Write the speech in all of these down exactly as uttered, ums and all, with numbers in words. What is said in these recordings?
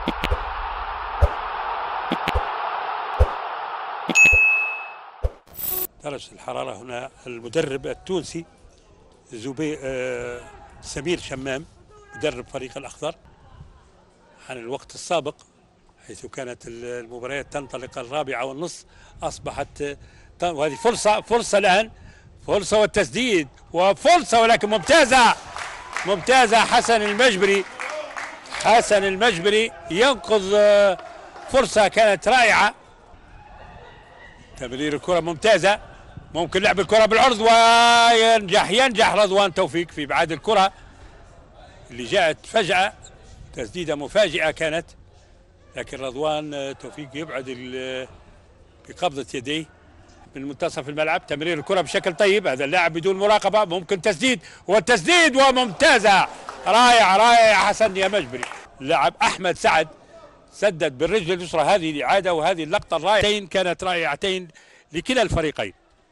درجة الحرارة هنا المدرب التونسي زبي آه سمير شمام مدرب فريق الأخضر عن الوقت السابق، حيث كانت المباريات تنطلق الرابعة والنصف، أصبحت وهذه فرصة فرصة الآن، فرصة والتسديد وفرصة ولكن ممتازة ممتازة. حسن المجبري حسن المجبري ينقذ فرصة كانت رائعة. تمرير الكرة ممتازة، ممكن لعب الكرة بالعرض وينجح ينجح رضوان توفيق في إبعاد الكرة اللي جاءت فجأة، تسديدة مفاجئة كانت، لكن رضوان توفيق يبعد بقبضة يديه من منتصف الملعب. تمرير الكرة بشكل طيب، هذا اللاعب بدون مراقبة، ممكن تسديد والتسديد وممتازة، رائع رائع حسن يا مجبري. اللاعب أحمد سعد سدد بالرجل اليسرى، هذه الإعادة وهذه اللقطة الرائعتين كانت رائعتين لكلا الفريقين.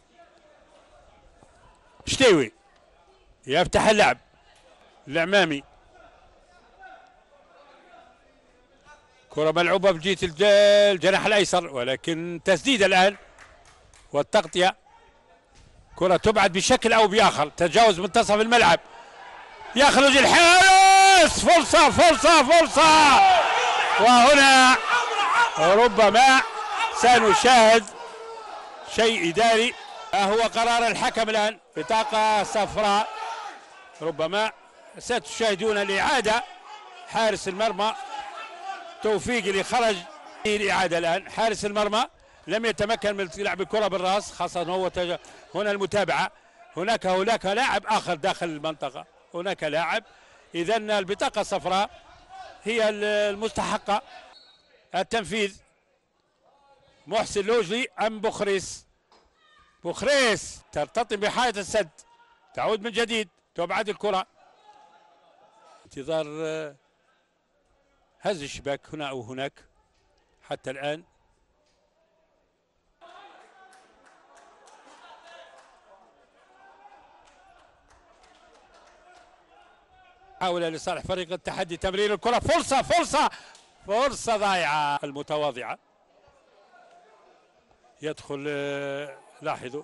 شتيوي يفتح اللعب، العمامي كرة ملعوبة بجهة الجناح الأيسر، ولكن تسديد الآن والتغطية، كرة تبعد بشكل أو بآخر، تجاوز منتصف الملعب، يخرج الحارس، فرصة فرصة فرصة، وهنا ربما سنشاهد شيء إداري. هو قرار الحكم الآن، بطاقة صفراء، ربما ستشاهدون الإعادة. حارس المرمى توفيق اللي خرج الإعادة الآن، حارس المرمى لم يتمكن من لعب الكرة بالراس، خاصة هو تج... هنا المتابعة، هناك هناك لاعب آخر داخل المنطقة، هناك لاعب، إذا البطاقة الصفراء هي المستحقة. التنفيذ محسن لوجلي أم بوخريس؟ بوخريس ترتطم بحائط السد، تعود من جديد، تبعد الكرة، انتظار هز الشباك هنا أو هناك حتى الآن. محاولة لصالح فريق التحدي، تمرير الكرة، فرصة فرصة فرصة ضائعة، المتواضعة يدخل، لاحظوا،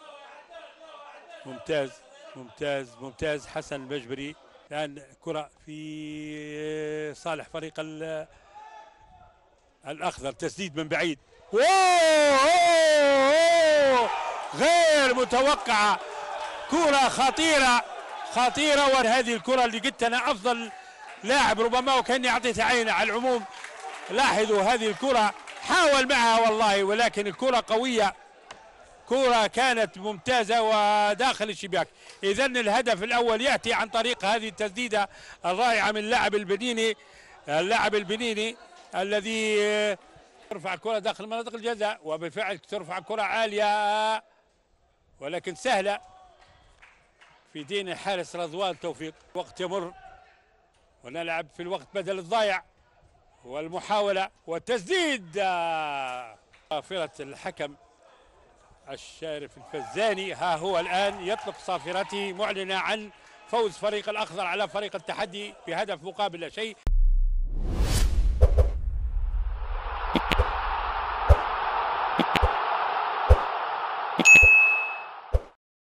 ممتاز ممتاز ممتاز حسن المجبري. الآن كرة في صالح فريق الأخضر، تسديد من بعيد، أوه غير متوقعة، كرة خطيرة خطيرة، وهذه الكرة اللي قلت أنا أفضل لاعب ربما وكأني أعطيت عينه على العموم. لاحظوا هذه الكرة حاول معها والله، ولكن الكرة قوية، كرة كانت ممتازة وداخل الشباك. إذا الهدف الأول يأتي عن طريق هذه التسديدة الرائعة من اللاعب البنيني، اللاعب البنيني الذي ترفع الكرة داخل مناطق الجزاء، وبالفعل ترفع كرة عالية ولكن سهلة في دين الحارس رضوان توفيق. وقت يمر ونلعب في الوقت بدل الضايع، والمحاولة والتسديد، صافرة الحكم الشارف الفزاني ها هو الآن يطلق صافرته معلنة عن فوز فريق الأخضر على فريق التحدي بهدف مقابل لا شيء.